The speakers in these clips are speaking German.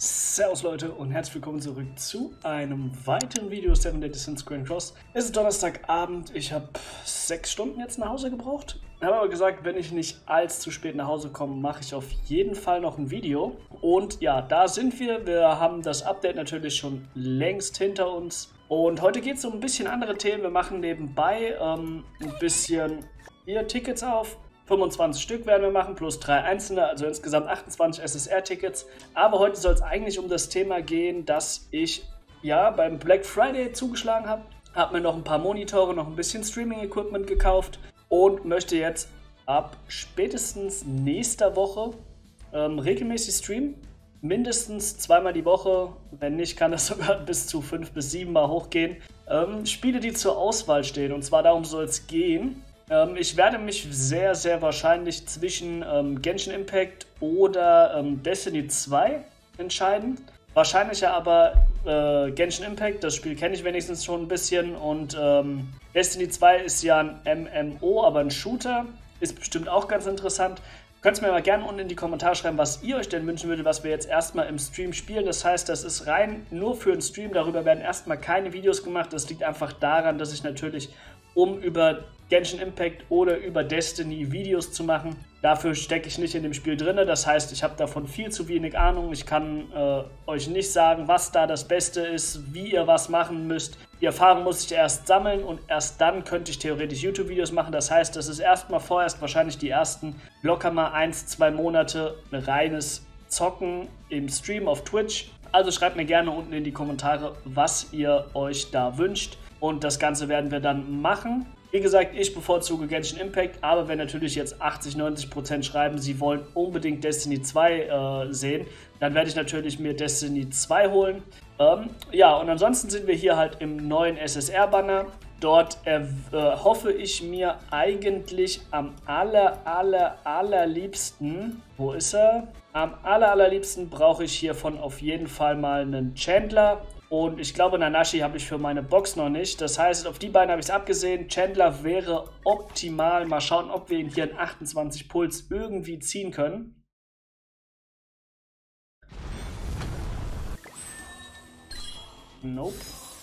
Servus Leute und herzlich willkommen zurück zu einem weiteren Video 7 Days in Grand Cross. Es ist Donnerstagabend, ich habe 6 Stunden jetzt nach Hause gebraucht. Ich habe aber gesagt, wenn ich nicht allzu spät nach Hause komme, mache ich auf jeden Fall noch ein Video. Und ja, da sind wir. Wir haben das Update natürlich schon längst hinter uns. Und heute geht es um ein bisschen andere Themen. Wir machen nebenbei ein bisschen hier Tickets auf. 25 Stück werden wir machen, plus 3 einzelne, also insgesamt 28 SSR-Tickets. Aber heute soll es eigentlich um das Thema gehen, dass ich ja beim Black Friday zugeschlagen habe. Habe mir noch ein paar Monitore, noch ein bisschen Streaming-Equipment gekauft und möchte jetzt ab spätestens nächster Woche regelmäßig streamen. Mindestens zweimal die Woche, wenn nicht, kann das sogar bis zu 5 bis 7 Mal hochgehen. Spiele, die zur Auswahl stehen, und zwar darum soll es gehen. Ich werde mich sehr, sehr wahrscheinlich zwischen Genshin Impact oder Destiny 2 entscheiden. Wahrscheinlich aber Genshin Impact, das Spiel kenne ich wenigstens schon ein bisschen. Und Destiny 2 ist ja ein MMO, aber ein Shooter. Ist bestimmt auch ganz interessant. Könnt ihr mir mal gerne unten in die Kommentare schreiben, was ihr euch denn wünschen würdet, was wir jetzt erstmal im Stream spielen. Das heißt, das ist rein nur für den Stream. Darüber werden erstmal keine Videos gemacht. Das liegt einfach daran, dass ich natürlich, um über Genshin Impact oder über Destiny Videos zu machen, dafür stecke ich nicht in dem Spiel drin. Das heißt, ich habe davon viel zu wenig Ahnung. Ich kann euch nicht sagen, was da das Beste ist, wie ihr was machen müsst. Die Erfahrung muss ich erst sammeln und erst dann könnte ich theoretisch YouTube-Videos machen. Das heißt, das ist erstmal vorerst wahrscheinlich die ersten locker mal 1-2 Monate reines Zocken im Stream auf Twitch. Also schreibt mir gerne unten in die Kommentare, was ihr euch da wünscht. Und das Ganze werden wir dann machen. Wie gesagt, ich bevorzuge Genshin Impact, aber wenn natürlich jetzt 80-90% schreiben, sie wollen unbedingt Destiny 2 sehen, dann werde ich natürlich mir Destiny 2 holen. Ja, und ansonsten sind wir hier halt im neuen SSR-Banner. Dort hoffe ich mir eigentlich am allerliebsten, wo ist er? Am allerliebsten brauche ich hiervon auf jeden Fall mal einen Chandler. Und ich glaube, Nanashi habe ich für meine Box noch nicht. Das heißt, auf die beiden habe ich es abgesehen. Chandler wäre optimal. Mal schauen, ob wir ihn hier in 28 Puls irgendwie ziehen können. Nope.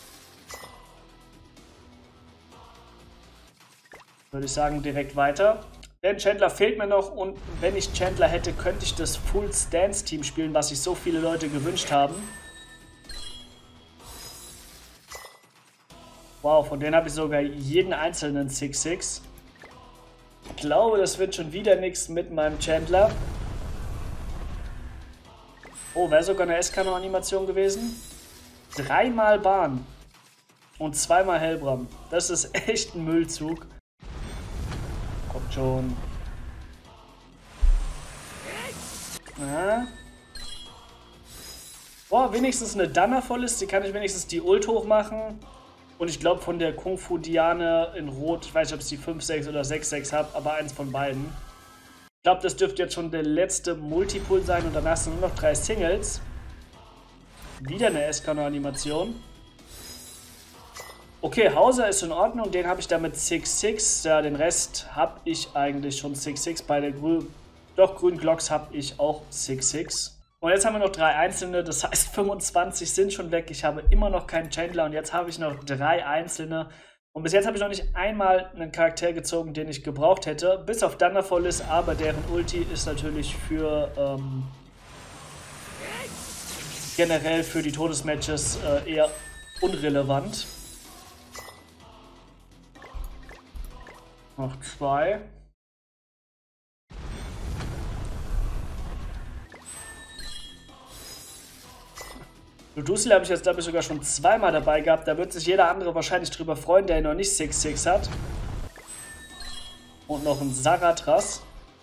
Würde ich sagen, direkt weiter. Denn Chandler fehlt mir noch und wenn ich Chandler hätte, könnte ich das Full Stance Team spielen, was sich so viele Leute gewünscht haben. Wow, von denen habe ich sogar jeden einzelnen 6-6. Ich glaube, das wird schon wieder nichts mit meinem Chandler. Oh, wäre sogar eine Escanor-Animation gewesen. 3-mal Bahn. Und 2-mal Hellbram. Das ist echt ein Müllzug. Kommt schon. Ja. Boah, wenigstens eine Danner voll ist. Die kann ich wenigstens die Ult hochmachen. Und ich glaube von der Kung Fu Diane in Rot, ich weiß nicht, ob es die 5-6 oder 6-6 habe, aber eins von beiden. Ich glaube, das dürfte jetzt schon der letzte Multipull sein und danach sind nur noch 3 Singles. Wieder eine Escanor-Animation. Okay, Hauser ist in Ordnung, den habe ich damit 6-6. Ja, den Rest habe ich eigentlich schon 6-6. Bei der grünen Glocks habe ich auch 6-6. Und jetzt haben wir noch 3 einzelne, das heißt 25 sind schon weg. Ich habe immer noch keinen Chandler und jetzt habe ich noch 3 einzelne. Und bis jetzt habe ich noch nicht einmal einen Charakter gezogen, den ich gebraucht hätte. Bis auf Thunderfall ist, aber deren Ulti ist natürlich für generell für die Todesmatches eher unrelevant. Noch 2. Ludusel habe ich jetzt, glaube ich, sogar schon 2-mal dabei gehabt. Da wird sich jeder andere wahrscheinlich drüber freuen, der noch nicht 6-6 hat. Und noch ein Zaratras.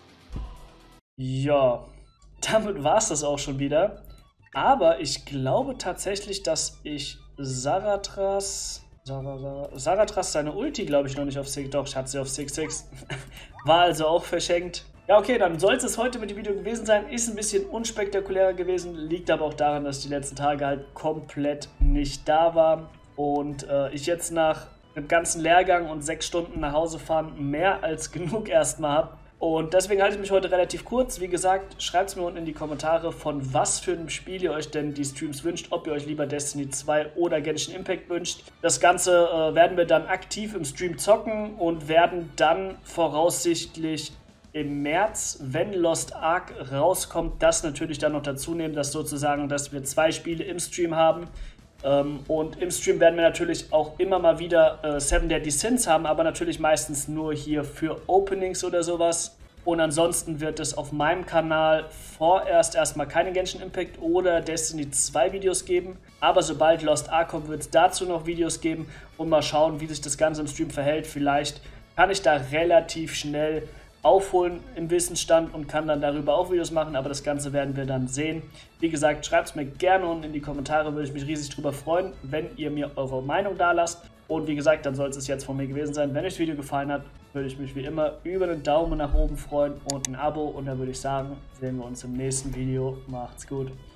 Ja, damit war es das auch schon wieder. Aber ich glaube tatsächlich, dass ich Zaratras seine Ulti, glaube ich, noch nicht auf 6. Doch, ich hatte sie auf 6-6. War also auch verschenkt. Ja, okay, dann soll es heute mit dem Video gewesen sein. Ist ein bisschen unspektakulärer gewesen, liegt aber auch daran, dass ich die letzten Tage halt komplett nicht da war. Und ich jetzt nach einem ganzen Lehrgang und 6 Stunden nach Hause fahren mehr als genug erstmal habe, Und deswegen halte ich mich heute relativ kurz. Wie gesagt, schreibt es mir unten in die Kommentare, von was für einem Spiel ihr euch denn die Streams wünscht, ob ihr euch lieber Destiny 2 oder Genshin Impact wünscht. Das Ganze werden wir dann aktiv im Stream zocken und werden dann voraussichtlich im März, wenn Lost Ark rauskommt, das natürlich dann noch dazu nehmen, dass wir 2 Spiele im Stream haben. Und im Stream werden wir natürlich auch immer mal wieder Seven Deadly Sins haben, aber natürlich meistens nur hier für Openings oder sowas. Und ansonsten wird es auf meinem Kanal vorerst erstmal keine Genshin Impact oder Destiny 2 Videos geben. Aber sobald Lost Ark kommt, wird es dazu noch Videos geben und mal schauen, wie sich das Ganze im Stream verhält. Vielleicht kann ich da relativ schnell aufholen im Wissensstand und kann dann darüber auch Videos machen, aber das Ganze werden wir dann sehen. Wie gesagt, schreibt es mir gerne unten in die Kommentare, würde ich mich riesig drüber freuen, wenn ihr mir eure Meinung da lasst. Und wie gesagt, dann soll es jetzt von mir gewesen sein. Wenn euch das Video gefallen hat, würde ich mich wie immer über einen Daumen nach oben freuen und ein Abo. Und dann würde ich sagen, sehen wir uns im nächsten Video. Macht's gut.